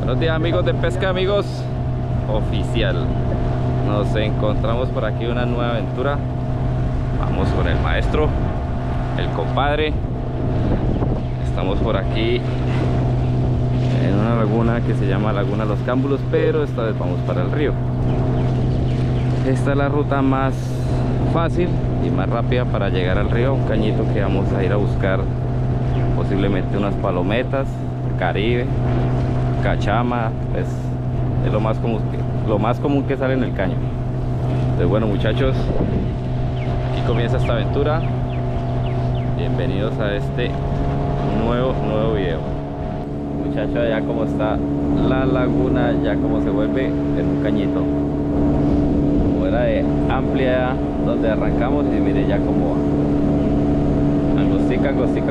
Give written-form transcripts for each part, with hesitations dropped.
Buenos días amigos de Pesca Amigos Oficial. Nos encontramos por aquí una nueva aventura. Vamos con el maestro, el compadre. Estamos por aquí en una laguna que se llama Laguna Los Cámbulos, pero esta vez vamos para el río. Esta es la ruta más fácil y más rápida para llegar al río. Un cañito que vamos a ir a buscar, posiblemente unas palometas, caribe, cachama, pues es lo más común que sale en el caño. Entonces bueno muchachos, aquí comienza esta aventura. Bienvenidos a este nuevo video. Muchachos, ya como está la laguna, ya como se vuelve en un cañito. Fuera de amplia donde arrancamos y mire ya como va. Angostica.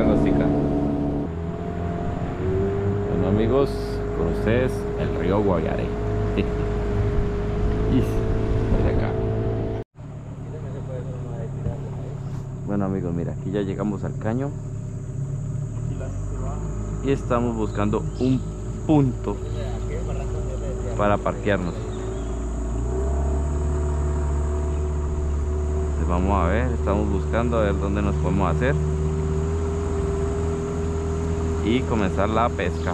Bueno amigos, con ustedes el río Guaviare. Mira acá. Bueno amigos, mira, aquí ya llegamos al caño y estamos buscando un punto para parquearnos. Entonces vamos a ver, estamos buscando a ver dónde nos podemos hacer y comenzar la pesca.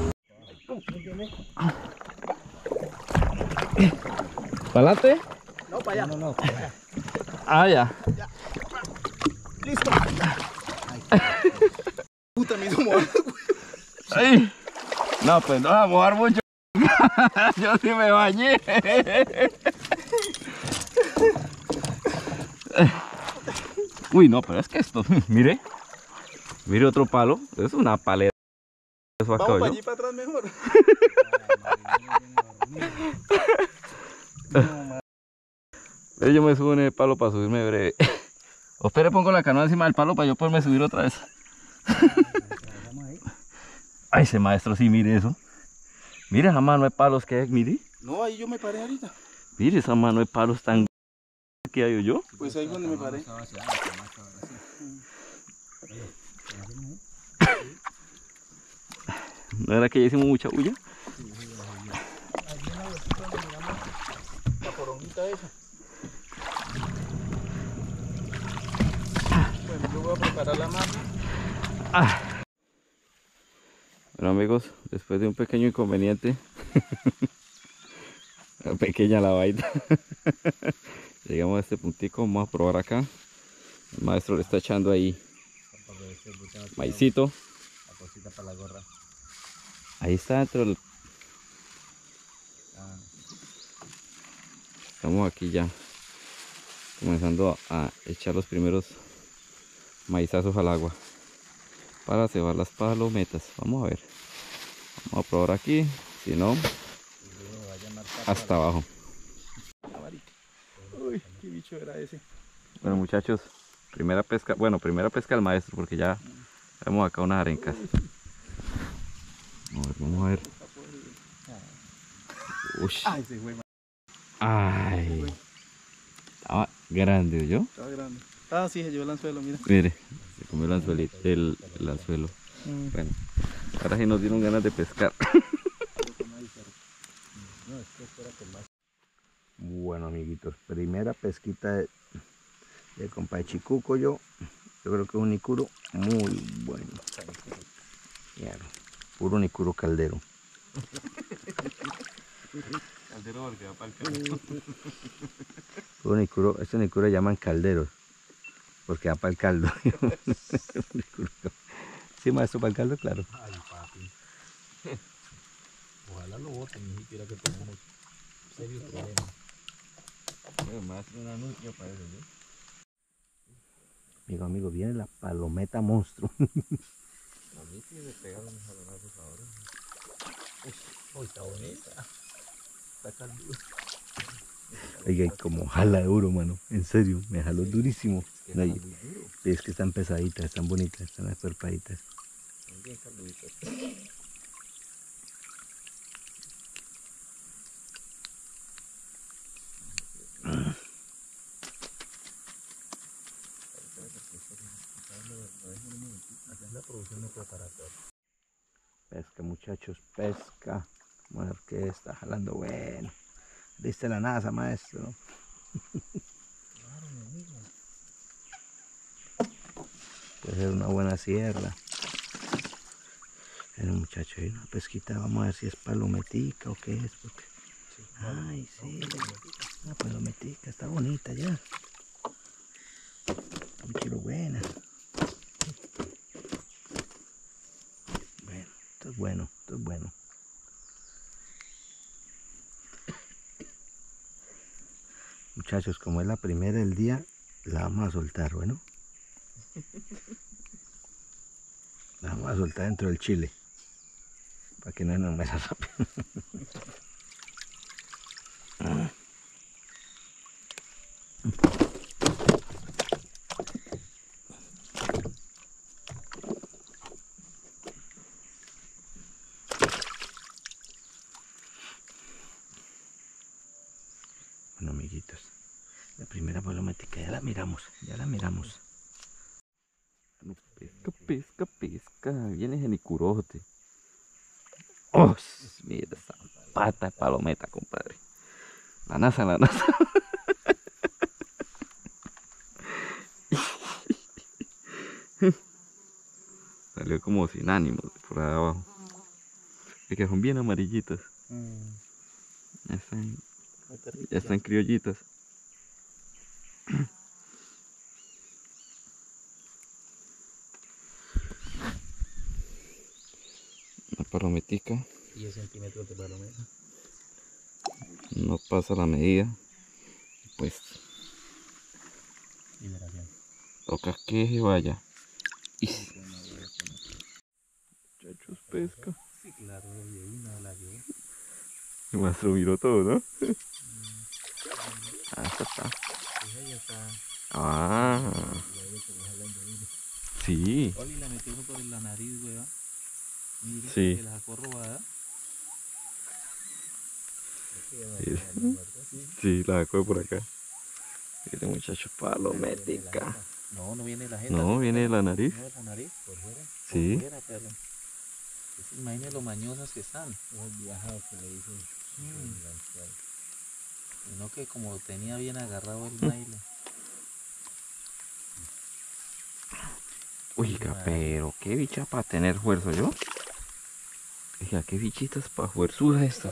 ¿Para adelante? No, para allá. No. Ah, ya. Listo. Puta, me hizo mojar. Ay. No, pues no va a mojar mucho. Yo sí me bañé. Uy, no, pero es que esto, mire otro palo. Es una paleta. Vamos para allí, para atrás mejor. Yo me subo en el palo para subirme breve. O espere, pongo la canoa encima del palo para yo poderme subir otra vez. Ay, ese maestro, sí, mire eso. Mire esa mano de palos que hay, mire. No, ahí yo me paré ahorita. Mire esa mano de palos tan que hay yo. Pues ahí donde me paré. ¿No era que ya hicimos mucha bulla? La poronguita esa. Bueno, yo voy a preparar la mano. Bueno amigos, después de un pequeño inconveniente, una pequeña lavadita, llegamos a este puntico. Vamos a probar acá. El maestro le está echando ahí maicito. La cosita para la gorra. Ahí está dentro del... Estamos aquí ya comenzando a echar los primeros maizazos al agua para cebar las palometas. Vamos a ver, vamos a probar aquí, si no, hasta abajo. Uy, qué bicho era ese. Bueno muchachos, primera pesca del maestro, porque ya vemos acá unas arencas. Vamos a ver. Uy. Ay, se fue. Ay, estaba grande, ¿yo? Estaba grande. Ah, sí, se llevó el anzuelo, mira. Mire, se comió el anzuelito, el anzuelo. Bueno, ahora sí nos dieron ganas de pescar. Bueno amiguitos, primera pesquita de compa Chicuco. Yo creo que es un nicuro muy bueno. Claro, puro nicuro caldero. Caldero porque va para el caldo. Puro nicuro, este nicuro le llaman calderos porque va para el caldo. Sí maestro, para el caldo, claro. Ay, papi. Ojalá lo boten, ni siquiera que tengamos serios problemas. Maestro, una nutria para eso, ¿no? Amigo, viene la palometa monstruo. A mí sí me pegaron los jalonazos ahora. Uy, está bonita. Está calduda. Oiga, como jala duro, mano. En serio, me jaló durísimo. No, es que están pesaditas, están bonitas, están esparpaditas. Están bien calduditas. Pesca muchachos, pesca. Vamos a ver qué está jalando. Bueno, diste la NASA, maestro. Puede ser una buena sierra. El muchacho, hay una pesquita. Vamos a ver si es palometica o qué es. Porque... Ay, sí. Una palometica, está bonita ya. Un kilo buena. Bueno, esto es bueno, esto es bueno. Muchachos, como es la primera del día, la vamos a soltar, bueno. La vamos a soltar dentro del chile. Para que no nos muera rápido. Bueno, amiguitos, la primera palomética ya la miramos, ya la miramos. Pesca, pesca, pesca. Viene genicurote. ¡Oh! Mira esa pata de palometa, compadre. La NASA, la NASA. Salió como sin ánimos por ahí abajo. Es que son bien amarillitas. Ya están criollitas. Una palometica. 10 centímetros de palometa. No pasa la medida. Pues Liberación. toca que se vaya. Muchachos, pesca. Sí, claro, de una la llevo. El maestro miró todo, ¿no? Ah, esta está. Ella está. Ah, sí. Oli la metió por la nariz, weón. Mire, Sí. que la sacó robada. Sí, la sacó por acá. Mire, muchachos, palomética. No, no viene la jeta. No, viene de la nariz. No, de la nariz, por fuera. Sí. Por fuera, pero... Imagínate lo mañosas que están. Los viajados que le dicen. No, que como tenía bien agarrado el nylon. Oiga, pero qué bicha para tener fuerza, ¿yo? Oiga, qué bichitas para fuerzudas estas.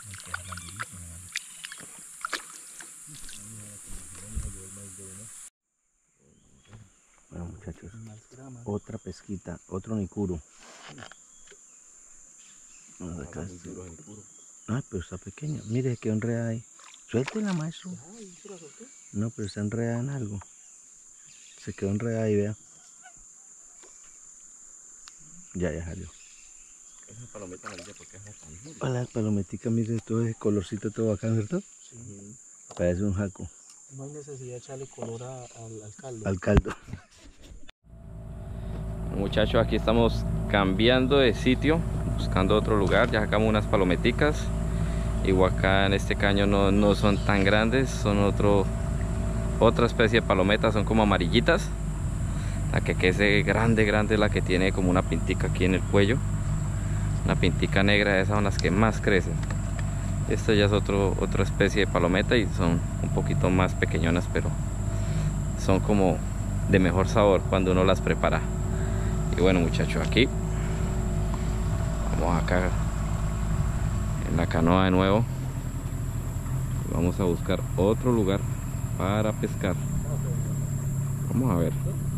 Bueno, muchachos, otra pesquita, otro nicuro. Vamos a sacar este. Ay, pero está pequeña. Mire qué enredada hay. Suéltela, maestro. No, pero está enredada en algo. Se quedó enredada ahí, vea. Ya salió. Esa palometa amarilla, porque es tan dura. Hola, palometica, mire todo ese colorcito todo bacán, ¿cierto? Sí. Parece un jaco. No hay necesidad de echarle color al caldo. Al caldo. Muchachos, aquí estamos cambiando de sitio, buscando otro lugar. Ya sacamos unas palometicas. Igual acá en este caño no son tan grandes, son otra especie de palometas, son como amarillitas. La que es grande es la que tiene como una pintica aquí en el cuello. Una pintica negra, esas son las que más crecen. Esta ya es otra especie de palometa y son un poquito más pequeñonas, pero son como de mejor sabor cuando uno las prepara. Y bueno, muchachos, aquí vamos acá en la canoa de nuevo. Vamos a buscar otro lugar para pescar. Vamos a ver.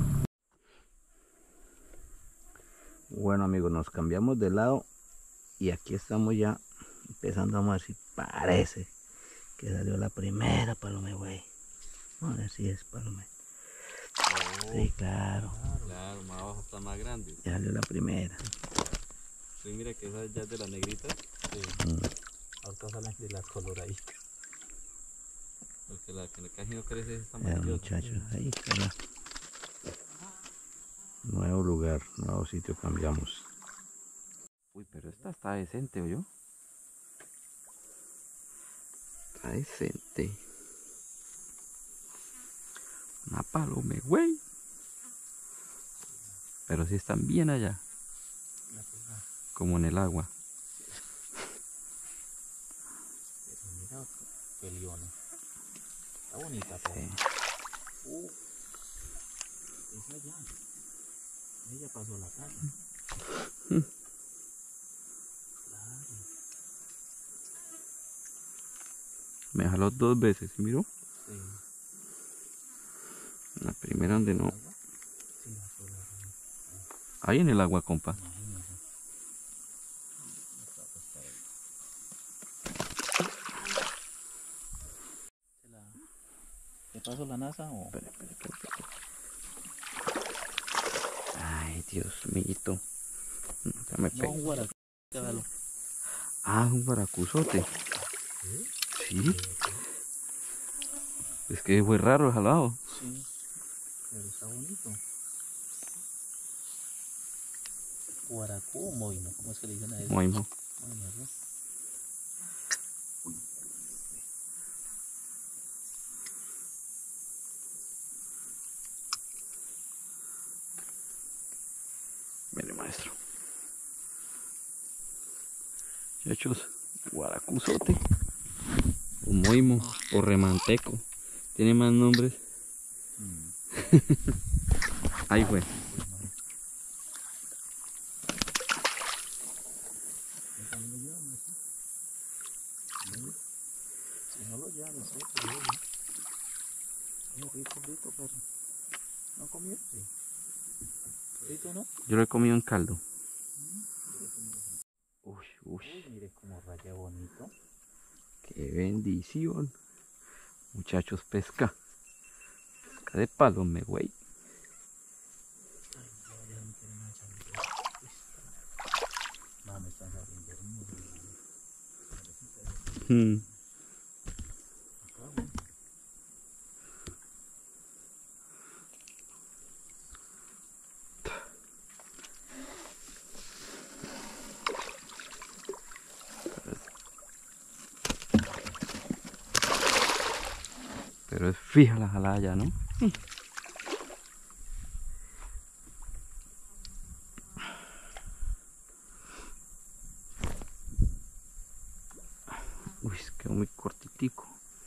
Bueno, amigos, nos cambiamos de lado y aquí estamos ya empezando. Vamos a ver si parece que salió la primera palometa, güey. Vamos a ver si es palometa. Sí, claro. Claro, más abajo está más grande. Ya salió la primera. Sí, mira que esa ya es de las negritas. Ahorita salen de las coloraditas. Porque la que casi no crece es esta Ya, amarilla. muchachos, ahí está la... Nuevo lugar, nuevo sitio, cambiamos. Uy, pero esta está decente, ¿oyó? Está decente. Una palome, güey. Pero sí están bien allá. Como en el agua. peliona. Está bonita, pero. Esa ya. Ella pasó la casa. Claro. Me jaló 2 veces, ¿sí miró? Sí. La primera donde no. Sí, la sola. Ahí en el agua, compa. Imagínate. ¿Te paso la NASA o...? Espera. Ay, Dios mío. Ya me No, pego. un guaraco. Llévalo. Ah, un baracuzote. Sí. Es que fue raro el jalado. Sí, pero está bonito. Guaracú o moino, ¿cómo es que le dicen a eso? Moimo. Moino, ¿no? Mire, maestro. Muchachos, guaracuzote. O moimo. O remanteco. Tiene más nombres. Ahí fue. Si no lo llamas, sí, pero es rico, pero no comió. Sí. ¿Rico no? Yo lo he comido en caldo. Uy. Uy, mire cómo raya bonito. Qué bendición. Muchachos, pesca. Pesca de palome, güey. No, me están saliendo hermosos. Pero es fija la jalada ya, ¿no? Uy, es que muy cortitico.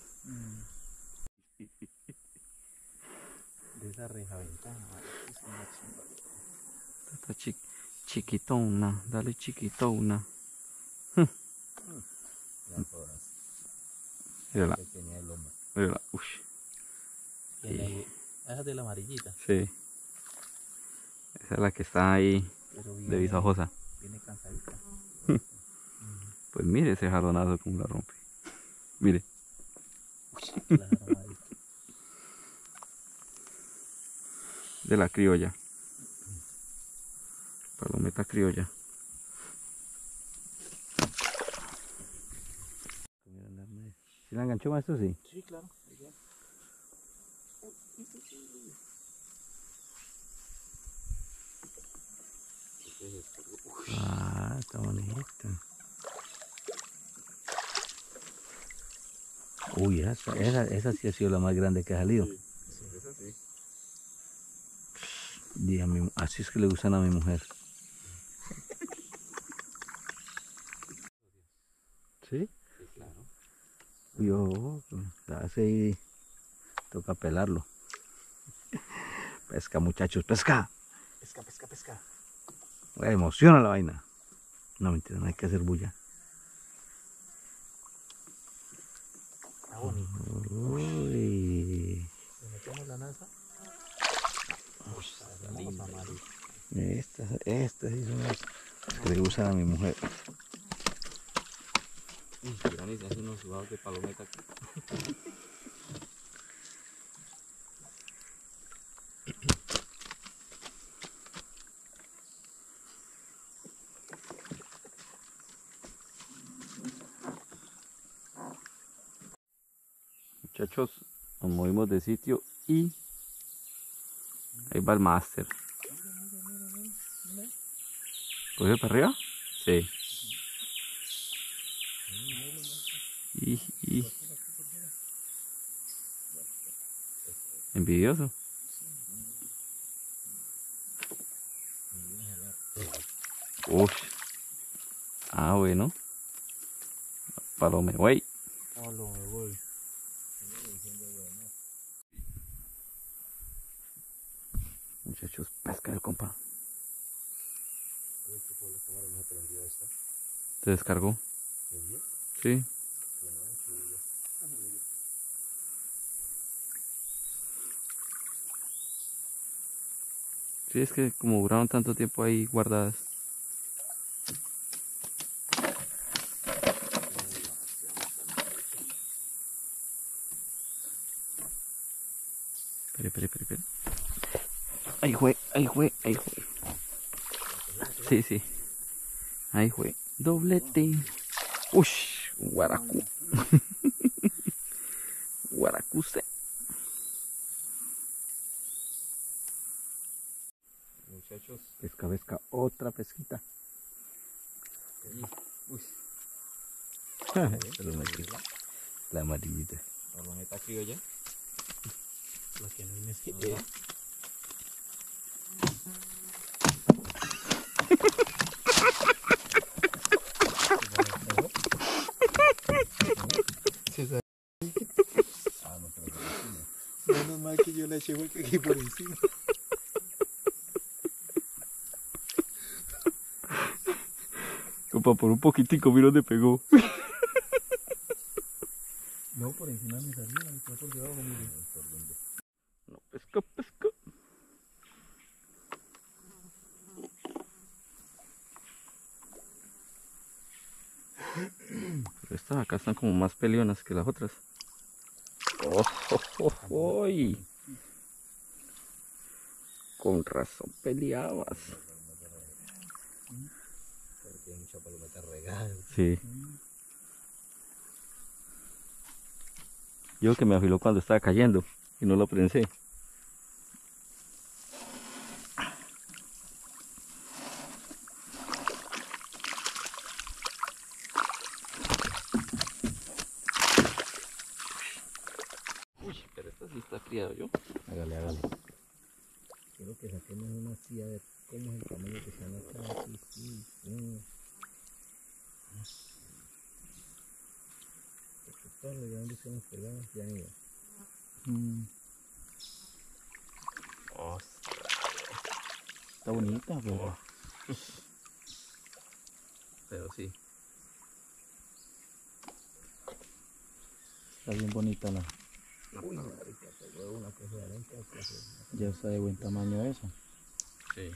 De esa reja ventana, es una chimba. Está chiquitona, dale chiquitona. Las horas. Mírala, Pequeña el lomo. mírala. Uy, Esa es de la amarillita, sí. Esa es la que está ahí pero de visajosa. viene cansadita. Pues mire ese jalonazo como la rompe. Mire. Claro, marica. De la criolla. Palometa criolla. ¿Sí la enganchó, maestro? Sí. Sí, claro. Ah, está bonita. Uy, esa sí ha sido la más grande que ha salido. Sí, esa sí. Y así es que le gustan a mi mujer. ¿Sí? Sí, claro. Yo, así toca pelarlo. Pesca, muchachos, pesca. Pesca. Emociona la vaina. No, mentira, no hay que hacer bulla. Está bonito. Uy, ¿Le metemos la NASA? Está linda, marica. estas sí son las que le gustan a mi mujer. Mira, ni se hace unos sudados de palometa aquí. Muchachos, nos movimos de sitio y ahí va el máster. ¿Cogió para arriba? Sí. Y envidioso. Uy. Ah, bueno. Palome, güey. Oh, lo me voy. Muchachos, pesca del compa. ¿Se descargó? Sí. Sí, es que como duraron tanto tiempo ahí guardadas. Espere. Ahí fue. Sí. Ahí fue. Doblete. Ush, guaracú. Guaracuse. Muchachos. Pesca, otra pesquita. Uy. La amarillita. Palometa criolla. Lo que no necesite. Menos mal que yo le eché aquí por encima. Compa, por un poquitico, mira dónde pegó. No, por encima me salía, y fue por debajo, mire. No, pesca. Pero estas acá están como más peleonas que las otras. ¡Oh! Con razón peleabas. Porque hay mucha palometa regada. Sí. Yo que me afiló cuando estaba cayendo y no lo prensé. Uy, pero esta sí está criado yo. Hágale. Quiero que saquemos una así a ver cómo es el tamaño que están acá. Sí. Porque todos los grandes son pegados, ya ni Está bonita, Pero sí. está bien bonita la. Uy, marica, pegó una cosa de adentro. Ya está de buen tamaño eso. Sí.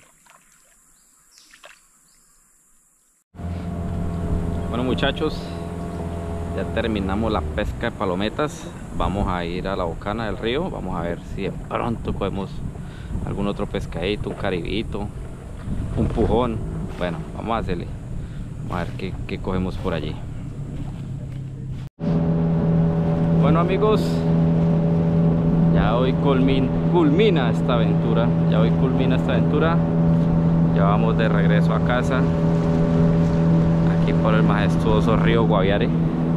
Bueno, muchachos, ya terminamos la pesca de palometas. Vamos a ir a la bocana del río. Vamos a ver si de pronto cogemos algún otro pescadito, un caribito, un pujón. Bueno, vamos a hacerle. Vamos a ver qué cogemos por allí. Bueno, amigos, ya hoy culmina esta aventura. Ya vamos de regreso a casa, aquí por el majestuoso río Guaviare.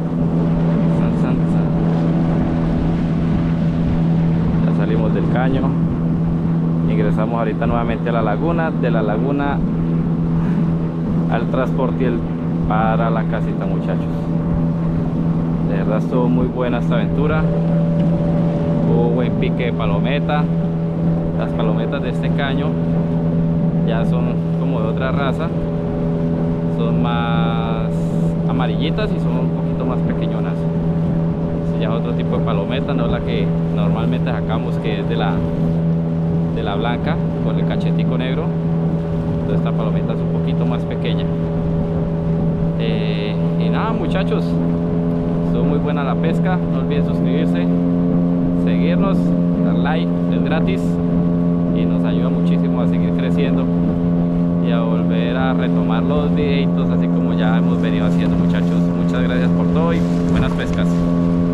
Ya salimos del caño, ingresamos ahorita nuevamente a la laguna, de la laguna al transporte para la casita, muchachos. De verdad estuvo muy buena esta aventura. Hubo buen pique de palometa. Las palometas de este caño ya son como de otra raza, son más amarillitas y son un poquito más pequeñonas. Este ya es otro tipo de palometa, no es la que normalmente sacamos, que es de la blanca con el cachetico negro. Entonces esta palometa es un poquito más pequeña. Y nada, muchachos, estuvo muy buena la pesca. No olviden suscribirse, seguirnos, dar like, es gratis y nos ayuda muchísimo a seguir creciendo y a volver a retomar los videitos así como ya hemos venido haciendo, muchachos. Muchas gracias por todo y buenas pescas.